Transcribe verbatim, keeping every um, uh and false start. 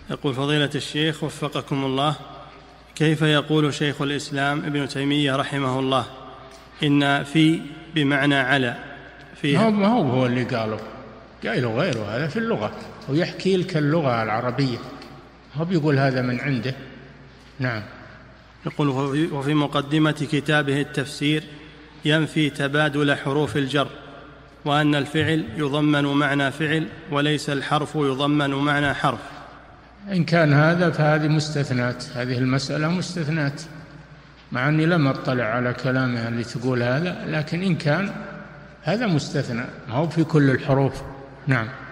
يقول فضيلة الشيخ وفقكم الله، كيف يقول شيخ الإسلام ابن تيمية رحمه الله إن في بمعنى على فيها؟ ما هو هو اللي قاله، قايله غيره، هذا في اللغة ويحكي لك اللغة العربية، هو بيقول هذا من عنده. نعم. يقول وفي مقدمة كتابه التفسير ينفي تبادل حروف الجر، وأن الفعل يضمن معنى فعل وليس الحرف يضمن معنى حرف. إن كان هذا فهذه مستثنات، هذه المسألة مستثنات، مع أني لم أطلع على كلامها اللي تقول هذا، لكن إن كان هذا مستثنى، ما هو في كل الحروف. نعم.